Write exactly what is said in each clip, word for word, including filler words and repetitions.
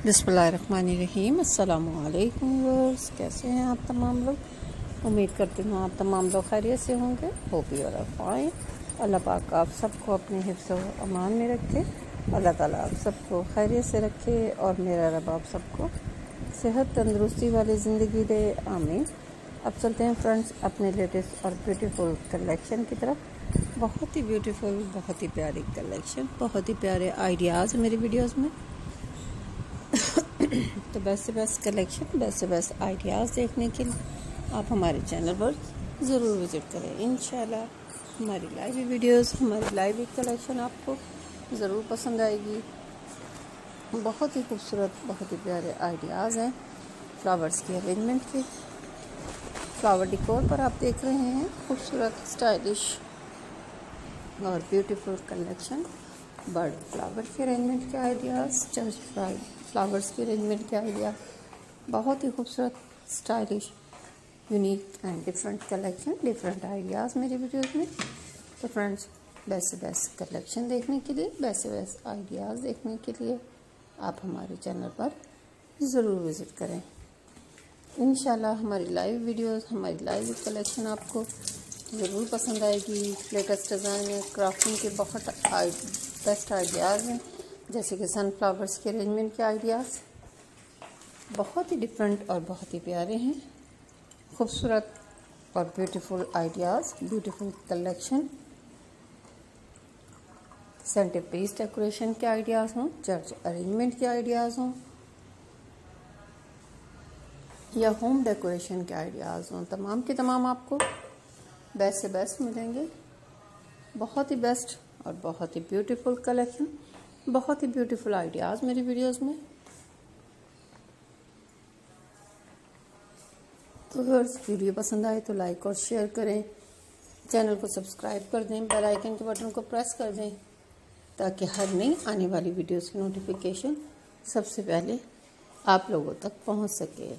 बिस्मिल्लाहिर्रहमानिर्रहीम। अस्सलामुअलैकुम व्यूअर्स, कैसे हैं आप तमाम लोग। उम्मीद करती हूँ आप तमाम लोग खैरियत से होंगे। Hope you are fine. अल्लाह पाक आप सबको अपने हिफ्ज़ व अमान में रखे। अल्लाह ताला आप सबको खैरियत से रखे और मेरा रब आप सबको सेहत तंदुरुस्ती वाली ज़िंदगी दे, आमीन। अब चलते हैं फ्रेंड्स अपने लेटेस्ट और ब्यूटीफुल कलेक्शन की तरफ। बहुत ही ब्यूटीफुल, बहुत ही प्यारी कलेक्शन, बहुत ही प्यारे आइडियाज़ मेरी वीडियोज़ में। तो बेस्ट से बेस्ट कलेक्शन, बेस्ट से बेस्ट आइडियाज़ देखने के लिए आप हमारे चैनल पर ज़रूर विज़िट करें। इंशाल्लाह हमारी लाइव वीडियोस, हमारी लाइव कलेक्शन आपको ज़रूर पसंद आएगी। बहुत ही खूबसूरत, बहुत ही प्यारे आइडियाज़ हैं फ्लावर्स की अरेंजमेंट के। फ्लावर डिकोर पर आप देख रहे हैं खूबसूरत, स्टाइलिश और ब्यूटीफुल कलेक्शन। बर्ड फ्लावर के अरेंजमेंट के आइडियाज़, चर्च फ्लावर्स के अरेंजमेंट के आइडिया, बहुत ही खूबसूरत, stylish, unique and different collection, different ideas मेरी वीडियोस में। तो फ्रेंड्स, बेस्ट से बेस्ट कलेक्शन देखने के लिए, बेस्ट से बेस्ट आइडियाज़ देखने के लिए आप हमारे चैनल पर ज़रूर विज़िट करें। इंशाल्लाह हमारी लाइव वीडियोस, हमारी लाइव कलेक्शन आपको ज़रूर पसंद आएगी। लेटेस्ट डिज़ाइन है, क्राफ्टिंग के बहुत बेस्ट आइडियाज़ हैं, जैसे कि सनफ्लावर्स के अरेंजमेंट के आइडियाज़ बहुत ही डिफरेंट और बहुत ही प्यारे हैं। खूबसूरत और beautiful ideas, beautiful collection. Centre piece decoration के आइडियाज़ हों, चर्च अरेंजमेंट के आइडियाज़ हों या होम डेकोरेशन के आइडियाज़ हों, तमाम के तमाम आपको बेस्ट से बेस्ट मिलेंगे। बहुत ही बेस्ट और बहुत ही ब्यूटीफुल कलेक्शन, बहुत ही ब्यूटीफुल आइडियाज़ मेरी वीडियोस में। तो अगर वीडियो पसंद आए तो लाइक और शेयर करें, चैनल को सब्सक्राइब कर दें, बेल आइकन के बटन को प्रेस कर दें ताकि हर नई आने वाली वीडियोस की नोटिफिकेशन सबसे पहले आप लोगों तक पहुंच सके।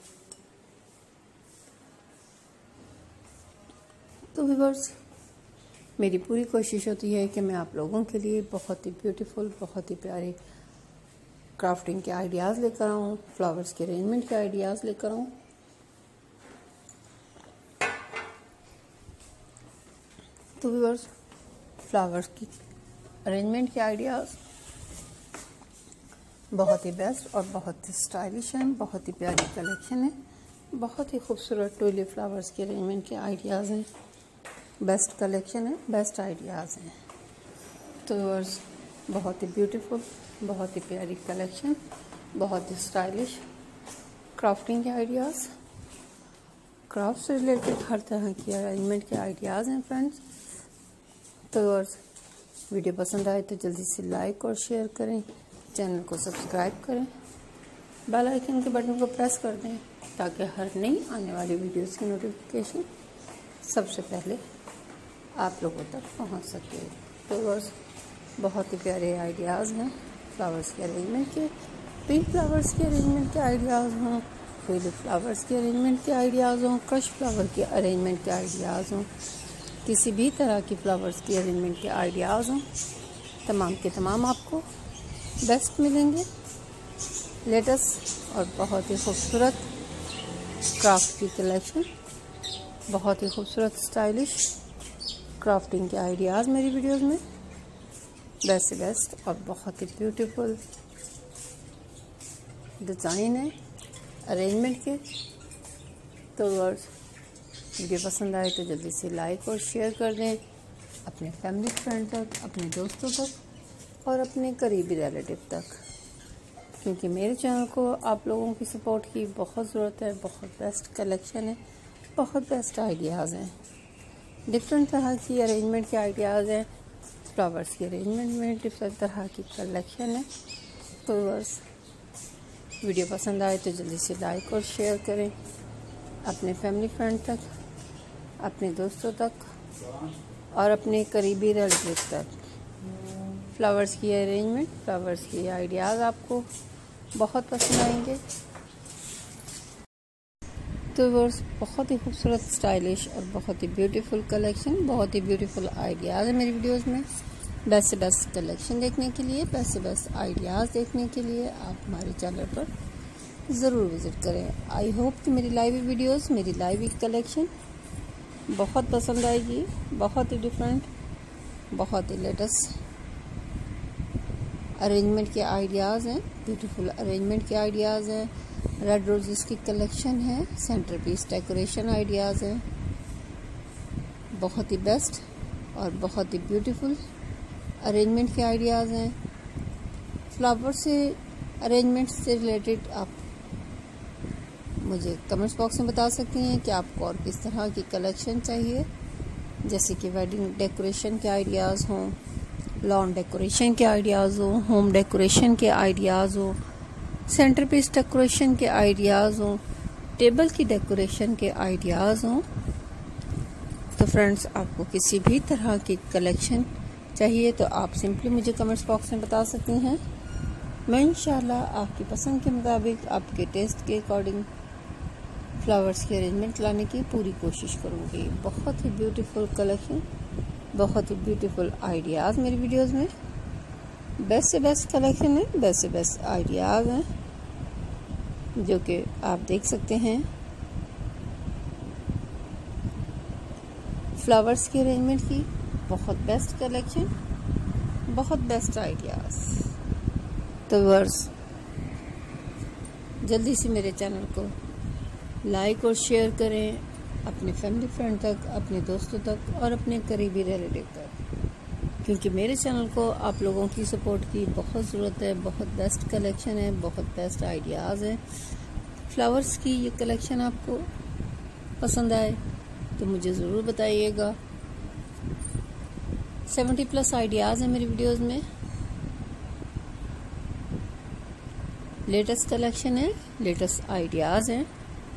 तो व्यूअर्स, मेरी पूरी कोशिश होती है कि मैं आप लोगों के लिए बहुत ही ब्यूटीफुल, बहुत ही प्यारे क्राफ्टिंग के आइडियाज़ लेकर आऊँ, फ्लावर्स के अरेंजमेंट के आइडियाज़ लेकर आऊँ। तो व्यूअर्स, फ्लावर्स की अरेंजमेंट के आइडियाज़ बहुत ही बेस्ट और बहुत ही स्टाइलिश हैं, बहुत ही प्यारी कलेक्शन है। बहुत ही खूबसूरत ट्यूलिप फ्लावर्स के अरेंजमेंट के आइडियाज़ हैं, बेस्ट कलेक्शन है, बेस्ट आइडियाज़ हैं। तो व्यूअर्स, बहुत ही ब्यूटीफुल, बहुत ही प्यारी कलेक्शन, बहुत ही स्टाइलिश क्राफ्टिंग के आइडियाज़, क्राफ्ट से रिलेटेड हर तरह की अरेंजमेंट के आइडियाज़ हैं फ्रेंड्स। तो व्यूअर्स, वीडियो पसंद आए तो जल्दी से लाइक और शेयर करें, चैनल को सब्सक्राइब करें, बेल आइकन के बटन को प्रेस कर दें ताकि हर नई आने वाली वीडियोस की नोटिफिकेशन सबसे पहले आप लोगों तक पहुंच सके। तो बस बहुत ही प्यारे आइडियाज़ हैं फ्लावर्स के अरेंजमेंट के। पिंक फ्लावर्स के अरेंजमेंट के आइडियाज़ हों, ट्यूलिप फ्लावर्स के अरेंजमेंट के आइडियाज़ हों, क्रश फ्लावर के अरेंजमेंट के आइडियाज़ हों, किसी भी तरह की फ्लावर्स की अरेंजमेंट के आइडियाज़ हों, तमाम के तमाम आपको बेस्ट मिलेंगे। लेटेस्ट और बहुत ही खूबसूरत क्राफ्ट की कलेक्शन, बहुत ही खूबसूरत स्टाइलिश क्राफ्टिंग के आइडियाज़ मेरी वीडियोस में, बेस्ट से बेस्ट और बहुत ही ब्यूटीफुल डिज़ाइन है अरेंजमेंट के। तो अगर वीडियो पसंद आए तो जल्दी से लाइक और शेयर कर दें अपने फैमिली फ्रेंड तक, अपने दोस्तों तक और अपने करीबी रिलेटिव तक, क्योंकि मेरे चैनल को आप लोगों की सपोर्ट की बहुत ज़रूरत है। बहुत बेस्ट कलेक्शन है, बहुत बेस्ट आइडियाज़ हैं, डिफरेंट तरह की अरेंजमेंट के आइडियाज़ हैं, फ्लावर्स की अरेंजमेंट में डिफरेंट तरह की कलेक्शन है। तो बस वीडियो पसंद आए तो जल्दी से लाइक और शेयर करें अपने फैमिली फ्रेंड तक, अपने दोस्तों तक और अपने करीबी रिलेटिव तक। फ्लावर्स की अरेंजमेंट, फ्लावर्स की आइडियाज़ आपको बहुत पसंद आएंगे। तो वर्स, बहुत ही खूबसूरत, स्टाइलिश और बहुत ही ब्यूटीफुल कलेक्शन, बहुत ही ब्यूटीफुल आइडियाज़ है मेरी वीडियोस में। बेस्ट से बेस्ट कलेक्शन देखने के लिए, बेस्ट से बेस्ट आइडियाज़ देखने के लिए आप हमारे चैनल पर ज़रूर विज़िट करें। आई होप कि मेरी लाइव वीडियोस, मेरी लाइव कलेक्शन बहुत पसंद आएगी। बहुत ही डिफरेंट, बहुत ही लेटेस्ट अरेंजमेंट के आइडियाज़ हैं, ब्यूटीफुल अरेंजमेंट के आइडियाज़ हैं। रेड रोजेस की कलेक्शन है, सेंटर पीस डेकोरेशन आइडियाज़ हैं, बहुत ही बेस्ट और बहुत ही ब्यूटीफुल अरेंजमेंट के आइडियाज़ हैं। फ्लावर से अरेंजमेंट से रिलेटेड आप मुझे कमेंट्स बॉक्स में बता सकती हैं कि आपको और किस तरह की कलेक्शन चाहिए, जैसे कि वेडिंग डेकोरेशन के आइडियाज़ हों, लॉन डेकोरेशन के आइडियाज़ हों, होम डेकोरेशन के आइडियाज़ हों, सेंटर पीस डेकोरेशन के आइडियाज़ हों, टेबल की डेकोरेशन के आइडियाज़ हों। तो फ्रेंड्स, आपको किसी भी तरह की कलेक्शन चाहिए तो आप सिंपली मुझे कमेंट्स बॉक्स में बता सकती हैं। मैं इंशाल्लाह आपकी पसंद के मुताबिक, आपके टेस्ट के अकॉर्डिंग फ्लावर्स की अरेंजमेंट लाने की पूरी कोशिश करूँगी। बहुत ही ब्यूटीफुल कलेक्शन, बहुत ही ब्यूटीफुल आइडियाज़ मेरी वीडियोस में, बेस्ट से बेस्ट कलेक्शन है, बेस्ट से बेस्ट आइडियाज़ हैं जो कि आप देख सकते हैं। फ्लावर्स की अरेंजमेंट की बहुत बेस्ट कलेक्शन, बहुत बेस्ट आइडियाज़। तो व्यूअर्स, जल्दी से मेरे चैनल को लाइक और शेयर करें अपने फैमिली फ्रेंड तक, अपने दोस्तों तक और अपने करीबी रिलेटिव तक, क्योंकि मेरे चैनल को आप लोगों की सपोर्ट की बहुत ज़रूरत है। बहुत बेस्ट कलेक्शन है, बहुत बेस्ट आइडियाज़ हैं। फ्लावर्स की ये कलेक्शन आपको पसंद आए तो मुझे ज़रूर बताइएगा। सेवेंटी प्लस आइडियाज़ हैं मेरी वीडियोस में, लेटेस्ट कलेक्शन है, लेटेस्ट आइडियाज़ हैं,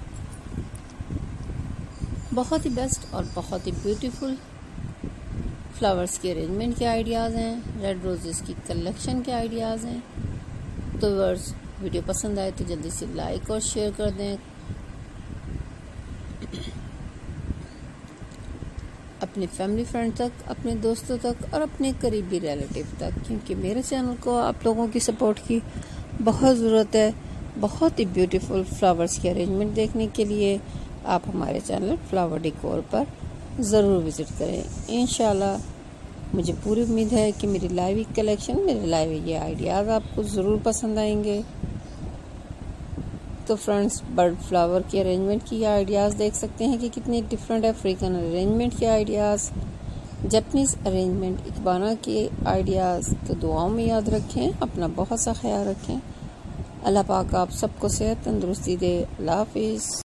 बहुत ही बेस्ट और बहुत ही ब्यूटीफुल फ्लावर्स के अरेंजमेंट के आइडियाज़ हैं, रेड रोजेस की कलेक्शन के आइडियाज़ हैं। तो व्यूअर्स, वीडियो पसंद आए तो जल्दी से लाइक और शेयर कर दें अपने फैमिली फ्रेंड तक, अपने दोस्तों तक और अपने करीबी रिलेटिव तक, क्योंकि मेरे चैनल को आप लोगों की सपोर्ट की बहुत ज़रूरत है। बहुत ही ब्यूटीफुल फ्लावर्स की अरेंजमेंट देखने के लिए आप हमारे चैनल फ्लावर डेकोर पर ज़रूर विज़िट करें। इंशाल्लाह मुझे पूरी उम्मीद है कि मेरी लाइव कलेक्शन, मेरे लाइव ये आइडियाज़ आपको ज़रूर पसंद आएंगे। तो फ्रेंड्स, बर्ड फ्लावर की अरेंजमेंट की आइडियाज़ देख सकते हैं कि कितने डिफरेंट अफ्रीकन अरेंजमेंट के आइडियाज़, जापानीज़ अरेंजमेंट, इकबाना के आइडियाज़। तो दुआओं में याद रखें, अपना बहुत सा ख्याल रखें। अल्लाह पाक आप सबको सेहत तंदुरुस्ती दे। अल्लाह हाफिज़।